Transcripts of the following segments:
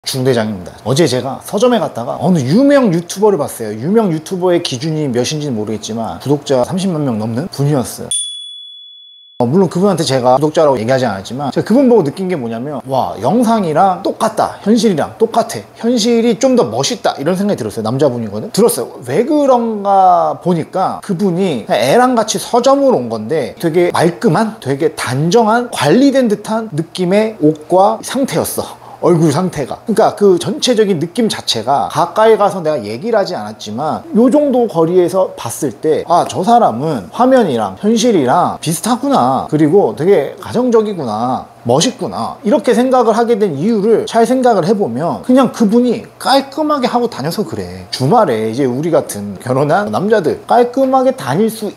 중대장입니다. 어제 제가 서점에 갔다가 어느 유명 유튜버를 봤어요. 유명 유튜버의 기준이 몇인지는 모르겠지만 구독자 30만 명 넘는 분이었어요. 물론 그분한테 제가 구독자라고 얘기하지 않았지만 제가 그분 보고 느낀 게 뭐냐면 와, 영상이랑 똑같다, 현실이랑 똑같아, 현실이 좀 더 멋있다, 이런 생각이 들었어요. 남자분이거든. 들었어요. 왜 그런가 보니까 그분이 애랑 같이 서점으로 온 건데 되게 말끔한, 되게 단정한, 관리된 듯한 느낌의 옷과 상태였어. 얼굴 상태가. 그러니까 그 전체적인 느낌 자체가 가까이 가서 내가 얘기를 하지 않았지만 요 정도 거리에서 봤을 때 아, 저 사람은 화면이랑 현실이랑 비슷하구나, 그리고 되게 가정적이구나, 멋있구나, 이렇게 생각을 하게 된 이유를 잘 생각을 해보면 그냥 그분이 깔끔하게 하고 다녀서 그래. 주말에 이제 우리 같은 결혼한 남자들 깔끔하게 다닐 수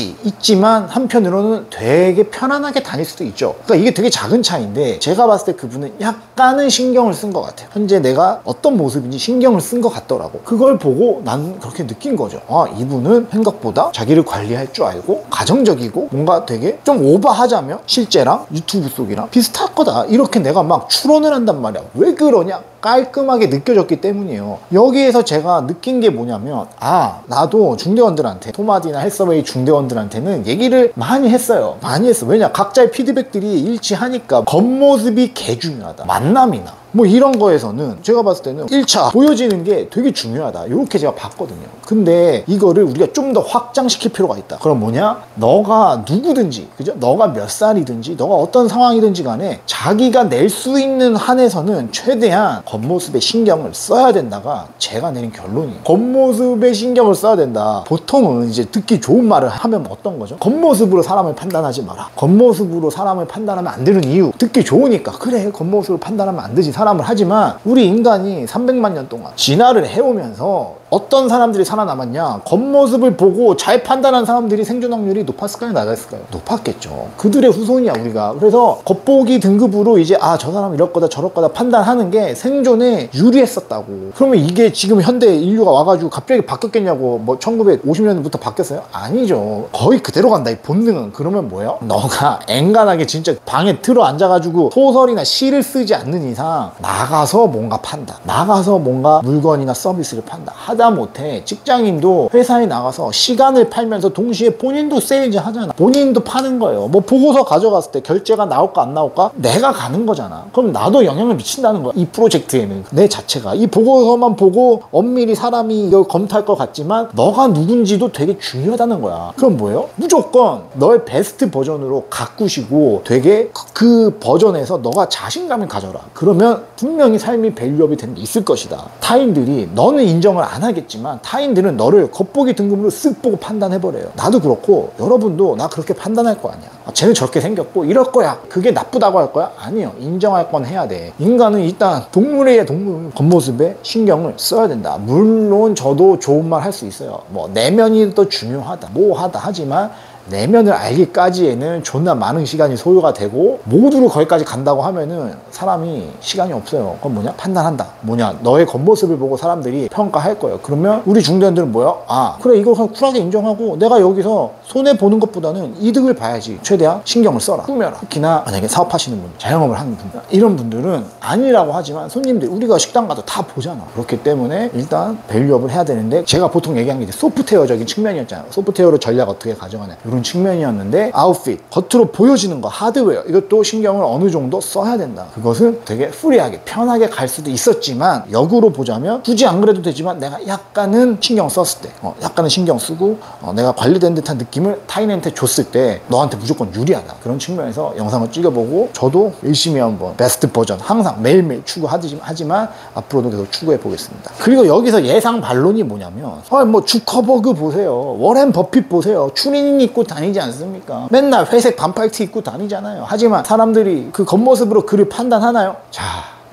있지만 한편으로는 되게 편안하게 다닐 수도 있죠. 그러니까 이게 되게 작은 차이인데 제가 봤을 때 그분은 약간은 신경을 쓴 것 같아요. 현재 내가 어떤 모습인지 신경을 쓴 것 같더라고. 그걸 보고 난 그렇게 느낀 거죠. 아, 이분은 생각보다 자기를 관리할 줄 알고 가정적이고 뭔가 되게 좀 오버하자면 실제랑 유튜브 속이랑 비슷할 거다, 이렇게 내가 막 추론을 한단 말이야. 왜 그러냐? 깔끔하게 느껴졌기 때문이에요. 여기에서 제가 느낀 게 뭐냐면 아, 나도 중대원들한테, 토마디나 헬서웨이 중대원들한테는 얘기를 많이 했어요. 많이 했어. 왜냐? 각자의 피드백들이 일치하니까. 겉모습이 개 중요하다. 만남이나 뭐 이런 거에서는 제가 봤을 때는 1차 보여지는 게 되게 중요하다, 이렇게 제가 봤거든요. 근데 이거를 우리가 좀 더 확장시킬 필요가 있다. 그럼 뭐냐? 너가 누구든지, 그죠? 너가 몇 살이든지, 너가 어떤 상황이든지 간에 자기가 낼 수 있는 한에서는 최대한 겉모습에 신경을 써야 된다가 제가 내린 결론이에요. 겉모습에 신경을 써야 된다. 보통은 이제 듣기 좋은 말을 하면 어떤 거죠? 겉모습으로 사람을 판단하지 마라. 겉모습으로 사람을 판단하면 안 되는 이유, 듣기 좋으니까 그래, 겉모습으로 판단하면 안 되지 사람을. 하지만 우리 인간이 300만 년 동안 진화를 해오면서 어떤 사람들이 살아남았냐? 겉모습을 보고 잘 판단한 사람들이 생존 확률이 높았을까요, 낮았을까요? 높았겠죠. 그들의 후손이야 우리가. 그래서 겉보기 등급으로 이제 아, 저 사람 이럴 거다 저럴 거다 판단하는 게 생존에 유리했었다고. 그러면 이게 지금 현대 인류가 와가지고 갑자기 바뀌었겠냐고. 뭐 1950년부터 바뀌었어요? 아니죠. 거의 그대로 간다, 이 본능은. 그러면 뭐예요? 너가 앵간하게 진짜 방에 들어 앉아가지고 소설이나 시를 쓰지 않는 이상 나가서 뭔가 판다, 나가서 뭔가 물건이나 서비스를 판다. 하다못해 직장인도 회사에 나가서 시간을 팔면서 동시에 본인도 세일즈 하잖아. 본인도 파는 거예요. 뭐 보고서 가져갔을 때 결제가 나올까 안 나올까 내가 가는 거잖아. 그럼 나도 영향을 미친다는 거야. 이 프로젝트에는 내 자체가. 이 보고서만 보고 엄밀히 사람이 이걸 검토할 것 같지만 너가 누군지도 되게 중요하다는 거야. 그럼 뭐예요? 무조건 너의 베스트 버전으로 가꾸시고 되게 그 버전에서 너가 자신감을 가져라. 그러면 분명히 삶이 밸류업이 되는 게 있을 것이다. 타인들이 너는 인정을 안 하겠지만 타인들은 너를 겉보기 등급으로 쓱 보고 판단해버려요. 나도 그렇고 여러분도 나 그렇게 판단할 거 아니야. 아, 쟤는 저렇게 생겼고 이럴 거야. 그게 나쁘다고 할 거야? 아니요. 인정할 건 해야 돼. 인간은 일단 동물이에요, 동물. 겉모습에 신경을 써야 된다. 물론 저도 좋은 말 할 수 있어요. 뭐 내면이 더 중요하다, 뭐 하다 하지만 내면을 알기까지에는 존나 많은 시간이 소요가 되고 모두를 거기까지 간다고 하면은 사람이 시간이 없어요. 그건 뭐냐? 판단한다. 뭐냐? 너의 겉모습을 보고 사람들이 평가할 거예요. 그러면 우리 중대원들은 뭐야? 아, 그래, 이거 그냥 쿨하게 인정하고 내가 여기서 손해보는 것보다는 이득을 봐야지. 최대한 신경을 써라. 꾸며라. 특히나 만약에 사업하시는 분, 자영업을 하는 분들, 이런 분들은 아니라고 하지만 손님들, 우리가 식당 가도 다 보잖아. 그렇기 때문에 일단 밸류업을 해야 되는데 제가 보통 얘기하는 게 소프트웨어적인 측면이었잖아요. 소프트웨어로 전략 어떻게 가져가냐, 이런 측면이었는데 아웃핏, 겉으로 보여지는 거, 하드웨어, 이것도 신경을 어느 정도 써야 된다. 그것은 되게 프리하게 편하게 갈 수도 있었지만 역으로 보자면 굳이 안 그래도 되지만 내가 약간은 신경 썼을 때, 약간은 신경 쓰고 내가 관리된 듯한 느낌을 타인한테 줬을 때 너한테 무조건 유리하다. 그런 측면에서 영상을 찍어보고 저도 열심히 한번 베스트 버전 항상 매일매일 추구하지만 앞으로도 계속 추구해 보겠습니다. 그리고 여기서 예상 반론이 뭐냐면 뭐 주커버그 보세요, 워렌 버핏 보세요, 추리닝 입고 다니지 않습니까? 맨날 회색 반팔티 입고 다니잖아요. 하지만 사람들이 그 겉모습으로 그를 판단하나요? 자,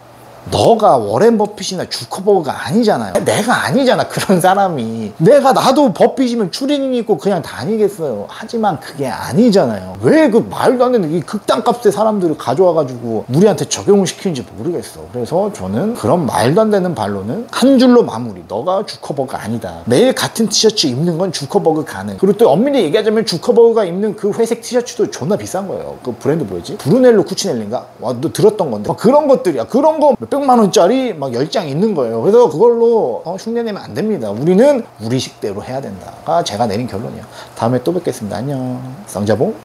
너가 워렌 버핏이나 주커버그가 아니잖아요. 내가 아니잖아, 그런 사람이. 나도 버핏이면 추리닝 입고 그냥 다니겠어요. 하지만 그게 아니잖아요. 왜 그 말도 안 되는 이 극단값의 사람들을 가져와가지고 우리한테 적용을 시키는지 모르겠어. 그래서 저는 그런 말도 안 되는 반론은 한 줄로 마무리. 너가 주커버그가 아니다. 매일 같은 티셔츠 입는 건 주커버그 가능. 그리고 또 엄밀히 얘기하자면 주커버그가 입는 그 회색 티셔츠도 존나 비싼 거예요. 그 브랜드 뭐였지? 브루넬로 쿠치넬리인가? 와, 너 들었던 건데. 그런 것들이야. 그런 거 몇백 500만 원짜리 막 10장 있는 거예요. 그래서 그걸로 흉내내면 안 됩니다. 우리는 우리 식대로 해야 된다가 제가 내린 결론이에요. 다음에 또 뵙겠습니다. 안녕. 쌍자봉.